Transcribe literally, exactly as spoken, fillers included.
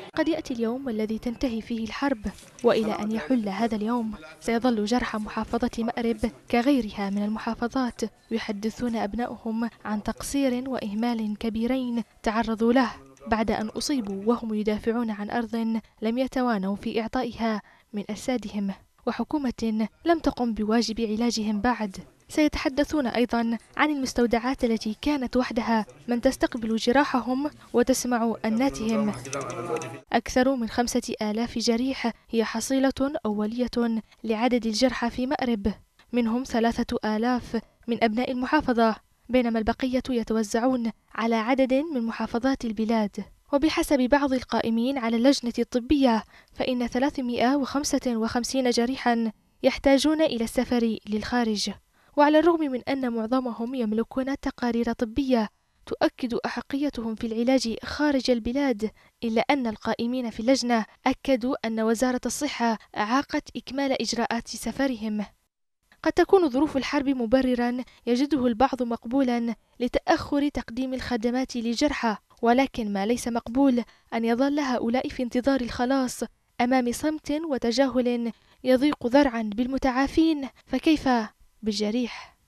قد يأتي اليوم الذي تنتهي فيه الحرب، وإلى أن يحل هذا اليوم سيظل جرحى محافظة مأرب كغيرها من المحافظات يحدثون أبنائهم عن تقصير وإهمال كبيرين تعرضوا له بعد أن أصيبوا وهم يدافعون عن أرض لم يتوانوا في إعطائها من أجسادهم، وحكومة لم تقم بواجب علاجهم بعد. سيتحدثون أيضا عن المستودعات التي كانت وحدها من تستقبل جراحهم وتسمع أناتهم. أكثر من خمسة آلاف جريح هي حصيلة أولية لعدد الجرحى في مأرب، منهم ثلاثة آلاف من أبناء المحافظة، بينما البقية يتوزعون على عدد من محافظات البلاد. وبحسب بعض القائمين على اللجنة الطبية فإن ثلاثمائة وخمسة وخمسين جريحا يحتاجون إلى السفر للخارج. وعلى الرغم من أن معظمهم يملكون تقارير طبية تؤكد أحقيتهم في العلاج خارج البلاد، إلا أن القائمين في اللجنة أكدوا أن وزارة الصحة أعاقت إكمال إجراءات سفرهم. قد تكون ظروف الحرب مبررا يجده البعض مقبولا لتأخر تقديم الخدمات للجرحى، ولكن ما ليس مقبول أن يظل هؤلاء في انتظار الخلاص أمام صمت وتجاهل يضيق ذرعا بالمتعافين، فكيف بالجريح؟